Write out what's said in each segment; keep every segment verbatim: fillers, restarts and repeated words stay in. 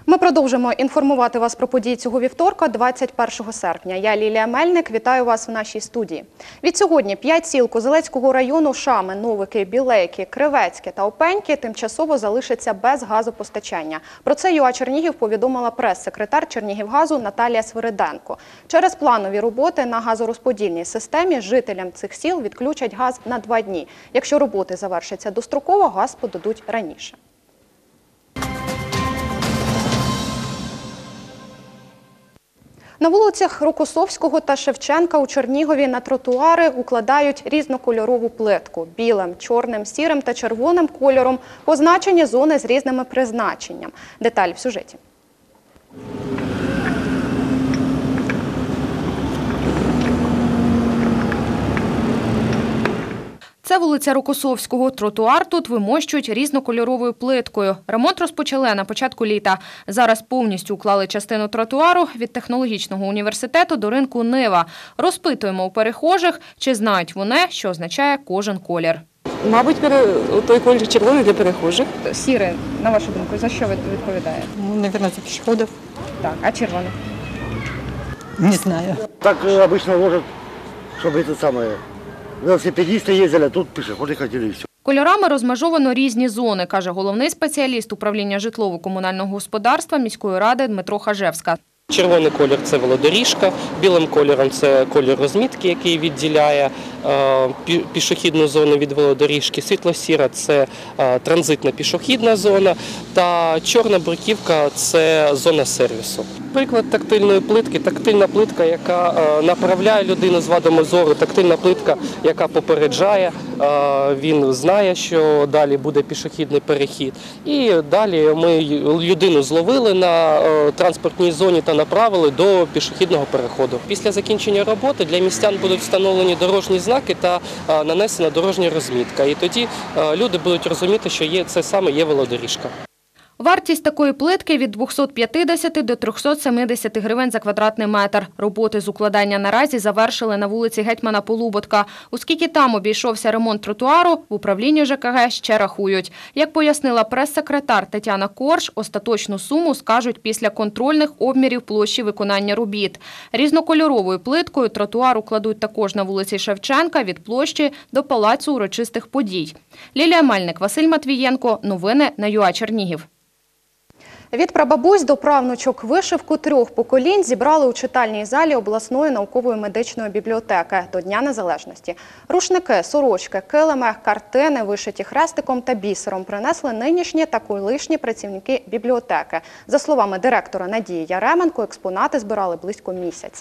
Ми продовжимо інформувати вас про події цього вівторка, двадцять першого серпня. Я Лілія Мельник, вітаю вас в нашій студії. Відсьогодні п'ять сіл Козелецького району Шами, Новики, Білейки, Кривецьке та Опеньки тимчасово залишаться без газопостачання. Про це ЮА Чернігів повідомила прес-секретар Чернігівгазу Наталія Свириденко. Через планові роботи на газорозподільній системі жителям цих сіл відключать газ на два дні. Якщо роботи завершаться достроково, газ подадуть раніше. На вулицях Рокосовського та Шевченка у Чернігові на тротуари укладають різнокольорову плитку – білим, чорним, сірим та червоним кольором, позначені зони з різними призначенням. Деталі в сюжеті. Це вулиця Рокосовського. Тротуар тут вимощують різнокольоровою плиткою. Ремонт розпочали на початку літа. Зараз повністю уклали частину тротуару від технологічного університету до ринку Нива. Розпитуємо у перехожих, чи знають вони, що означає кожен колір. Мабуть, той колір червоний для перехожих. Сірий, на вашу думку, за що відповідає? Ну, мабуть, за пішоходів. Так, а червоний? Не знаю. Так обычно ложат, чтобы это самое... Велосипедисты ездили, а тут пешеходы ходили и все. Кольорами розмежовано різні зони, каже головний спеціаліст управління житлово-комунального господарства міської ради Дмитро Хажевська. Червоний колір – це велодоріжка, білим кольором – це колір розмітки, який відділяє пішохідну зону від велодоріжки, світло-сіра – це транзитна пішохідна зона, та чорна бруківка – це зона сервісу. Приклад тактильної плитки – тактильна плитка, яка направляє людину з вадами зору, тактильна плитка, яка попереджає, він знає, що далі буде пішохідний перехід. І далі ми людину зловили на транспортній зоні та направили до пішохідного переходу. Після закінчення роботи для містян будуть встановлені дорожні знаки та нанесена дорожня розмітка. І тоді люди будуть розуміти, що є, це саме є велодоріжка. Вартість такої плитки – від двохсот п'ятдесяти до трьохсот семидесяти гривень за квадратний метр. Роботи з укладання наразі завершили на вулиці Гетьмана Полуботка. Оскільки там обійшовся ремонт тротуару, в управлінні ЖКГ ще рахують. Як пояснила прес-секретар Тетяна Корж, остаточну суму скажуть після контрольних обмірів площі виконання робіт. Різнокольоровою плиткою тротуар укладуть також на вулиці Шевченка від площі до Палацу урочистих подій. Лілія Мельник, Василь Матвієнко. Новини на ЮА Чернігів. Від прабабусь до правнучок вишивку трьох поколінь зібрали у читальній залі обласної наукової медичної бібліотеки до Дня Незалежності. Рушники, сорочки, килими, картини, вишиті хрестиком та бісером принесли нинішні та колишні працівники бібліотеки. За словами директора Надії Яременко, експонати збирали близько місяця.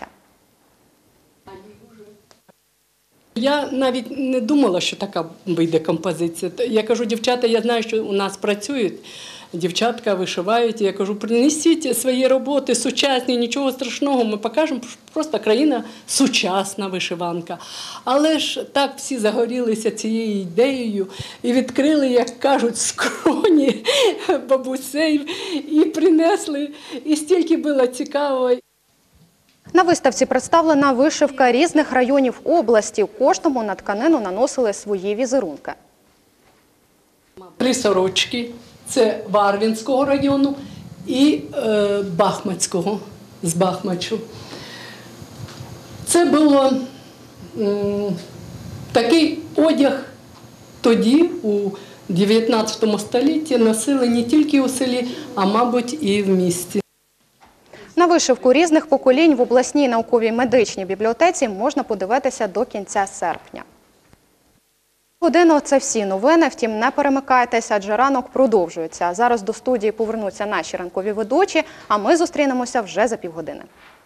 Я навіть не думала, що така вийде композиція. Я кажу, дівчата, я знаю, що у нас працюють. Дівчатка вишивають, я кажу, принесіть свої роботи сучасні, нічого страшного, ми покажемо, просто країна сучасна вишиванка. Але ж так всі загорілися цією ідеєю і відкрили, як кажуть, скроні бабусей і принесли, і стільки було цікаво. На виставці представлена вишивка різних районів області. Кожному на тканину наносили свої візерунки. Три сорочки. Це Варвінського району і е, Бахмацького, з Бахмачу. Це було м, такий одяг тоді, у дев'ятнадцятому столітті, носили не тільки у селі, а, мабуть, і в місті. На вишивку різних поколінь в обласній науковій медичній бібліотеці можна подивитися до кінця серпня. Годину – це всі новини, втім не перемикайтеся, адже ранок продовжується. Зараз до студії повернуться наші ранкові ведучі, а ми зустрінемося вже за півгодини.